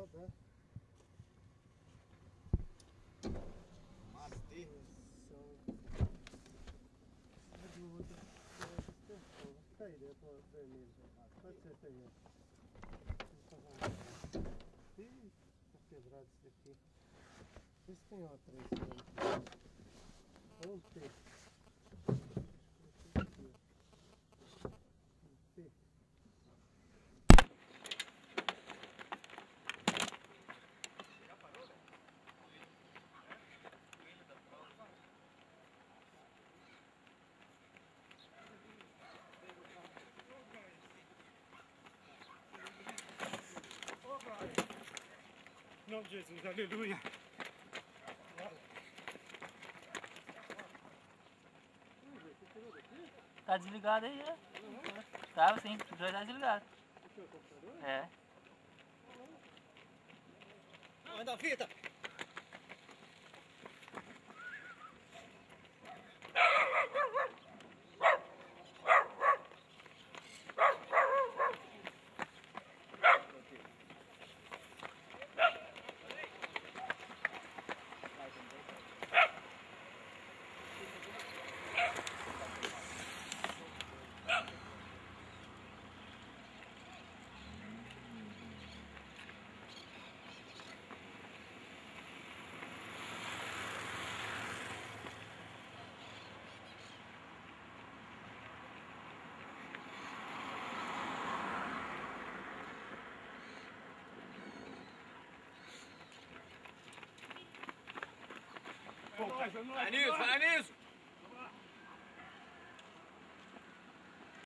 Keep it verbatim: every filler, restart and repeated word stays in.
rodar. Mastê. Tá aí, deu para vermelho. Pode ser essa aí. Ih, tá quebrado isso daqui. Vê se tem outra aí. Vamos ter. Não, Jesus, aleluia. Tá desligado aí, é? Tava sim, o dois tá desligado. É. Anda a fita. Vai nisso, vai nisso!